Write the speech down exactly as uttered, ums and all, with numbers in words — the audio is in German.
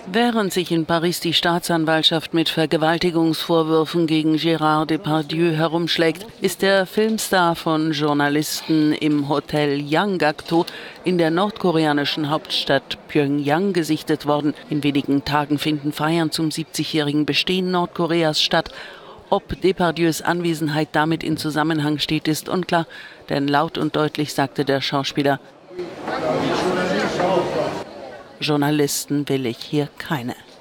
Während sich in Paris die Staatsanwaltschaft mit Vergewaltigungsvorwürfen gegen Gérard Depardieu herumschlägt, ist der Filmstar von Journalisten im Hotel Yanggakdo in der nordkoreanischen Hauptstadt Pjöngjang gesichtet worden. In wenigen Tagen finden Feiern zum siebzigjährigen Bestehen Nordkoreas statt. Ob Depardieus Anwesenheit damit in Zusammenhang steht, ist unklar, denn laut und deutlich sagte der Schauspieler: Journalisten will ich hier keine.